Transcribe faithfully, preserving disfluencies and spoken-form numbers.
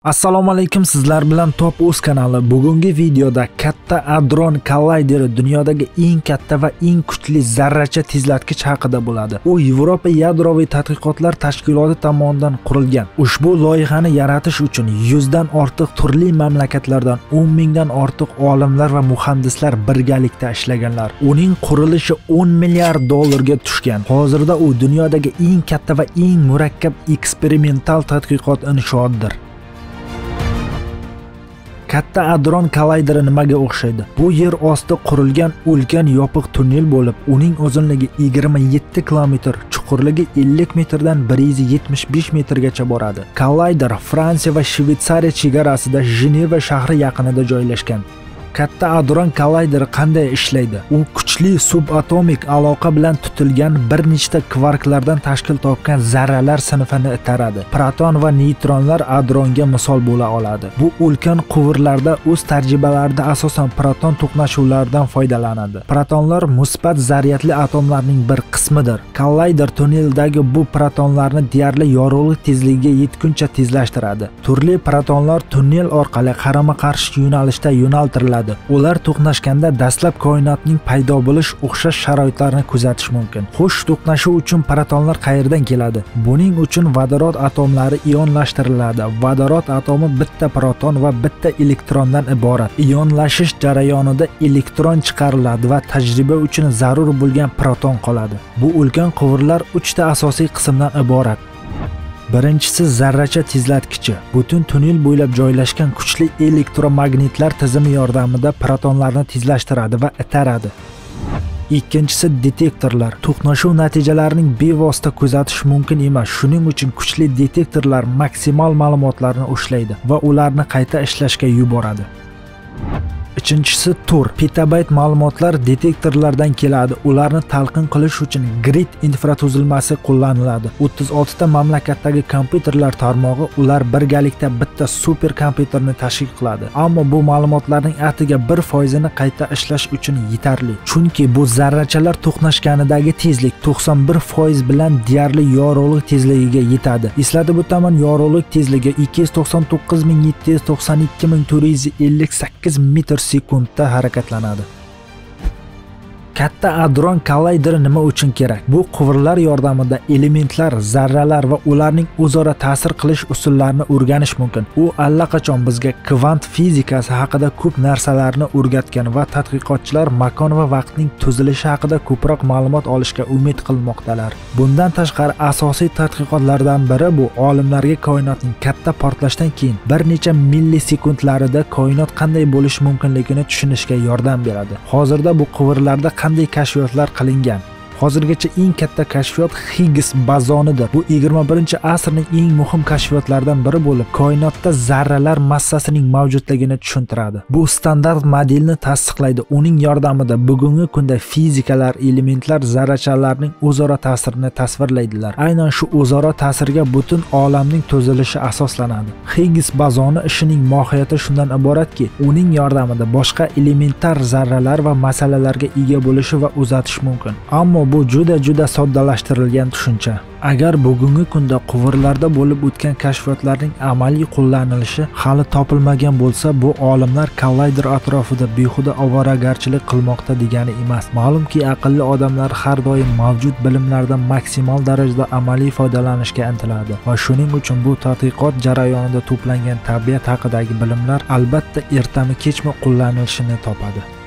Assalomu alaykum, sizlar bilan Top Uz kanali. Bugungi videoda Katta Hadron Collider dunyodagi eng katta va eng kuchli zarracha tezlatkich haqida bo'ladi. U Yevropa yadroviy tadqiqotlar tashkiloti tomonidan qurilgan. Ushbu loyihani yaratish uchun yuzdan ortiq turli mamlakatlardan o'n mingdan ortiq olimlar va muhandislar birgalikda ishlaganlar. Uning qurilishi o'n milliard dollarga tushgan. Hozirda u dunyodagi eng katta va eng murakkab eksperimental tadqiqot inshootdir. Katta Hadron Collider nimaga o'xshaydi? Bu yer osti qurilgan ulkan yopiq tunnel bo'lib, uning uzunligi yigirma yetti kilometr, chuqurligi ellik metrdan bir yuz yetmish besh metrgacha boradi. Collider Fransiya va Shveysariya chegarasida Jeneva shahri yaqinida joylashgan. Katta Hadron Collider qanday ishlaydi? U kuchli subatomik aloqa bilan tutilgan bir nechta kvarklardan tashkil topgan zarralar sinfini itaradi. Proton va neytronlar hadronga misol bo'la oladi. Bu ulkan quvurlarda o'z tajribalarida asosan proton to'qnashuvlaridan foydalanadi. Protonlar musbat zaryadli atomlarning bir qismidir. Collider tunneldagi bu protonlarni deyarli yorug'lik tezligiga yetguncha tezlashtiradi. Turli protonlar tunnel orqali qarama-qarshi yo'nalishda yo'naltiriladi. Ular to'qnashganda dastlab koinotning paydo bo'lish o'xshash sharoitlarini kuzatish mumkin. Xo'sh, to'qnashuv uchun protonlar qayerdan keladi? Buning uchun vodorod atomlari ionlashtiriladi. Vodorod atomi bitta proton va bitta elektrondan iborat. Ionlashish jarayonida elektron chiqariladi va tajriba uchun zarur bo'lgan proton qoladi. Bu ulkan quvurlar uchta asosiy qismdan iborat. Birinchisi zarracha tezlatkichi. Butun tunnel bo'ylab joylashgan kuchli elektromagnitlar tizimi yordamida protonlarni tezlashtiradi va itaradi. Ikkinchisi detektorlar. To'qnashuv natijalarining bevosita kuzatish mumkin emas. Shuning uchun kuchli detektorlar maksimal ma'lumotlarni ushlaydi va ularni qayta ishlashga yuboradi. Uchinchisi tur. Petabayt ma'lumotlar detektorlardan keladi. Ularni talqin qilish uchun grid infratuzilmasi qo'llaniladi. o'ttiz olti ta mamlakatdagi kompyuterlar tarmog'i ular birgalikda bitta super kompyuterni tashkil qiladi. Ammo bu ma'lumotlarning atiga bir foizini qayta ishlash uchun yetarli. Chunki bu zarrachalar to'qnashganidagi tezlik to'qson bir foiz bilan deyarli yorug'lik tezligiga yetadi. Eslatib o'taman, yorug'lik tezligi ikki yuz to'qson to'qqiz ming yetti yuz to'qson ikki ming to'rt yuz ellik sakkiz metr sekundda harakatlanadi. Katta Hadron Collider nima uchun kerak? Bu quvurlar yordamida elementlar, zarralar va ularning o'zaro ta'sir qilish usullarini o'rganish mumkin. U allaqachon bizga kvant fizikasi haqida ko'p narsalarni o'rgatgan va tadqiqotchilar makon va vaqtning tuzilishi haqida ko'proq ma'lumot olishga umid qilmoqdalar. Bundan tashqari asosiy tadqiqotlardan biri bu olimlarga koinotning katta portlashdan keyin bir necha millisekundlarida koinot qanday bo'lishi mumkinligini tushunishga yordam beradi. Hozirda bu quvurlarda qanday kashfiyotlar qilingan? Hozirgacha eng katta kashfiyot Higgs bozonidir. Bu yigirma birinchi asrning eng muhim kashfiyotlaridan biri bo'lib, koinotda zarralar massasining mavjudligini tushuntiradi. Bu standart modelni tasdiqlaydi. Uning yordamida bugungi kunda fizikalar, elementlar zarrachalarning o'zaro ta'sirini tasvirlaydilar. Aynan shu o'zaro ta'sirga butun olamning tuzilishi asoslanadi. Higgs bozoni ishining mohiyati shundan iboratki, uning yordamida boshqa elementar zarralar va masalalarga ega bo'lishi va uzatish mumkin. Ammo bu juda juda soddalashtirilgan tushuncha. Agar bugungi kunda quvurlarda bo'lib o'tgan kashfiyotlarning amaliy qo'llanilishi hali topilmagan bo'lsa, bu olimlar Collider atrofida behuda ovoragarchilik qilmoqda degani emas. Ma'lumki, aqlli odamlar har doim mavjud bilimlardan maksimal darajada amaliy foydalanishga intiladi va shuning uchun bu tadqiqot jarayonida to'plangan tabiat haqidagi bilimlar albatta ertami kechmi qo'llanilishini topadi.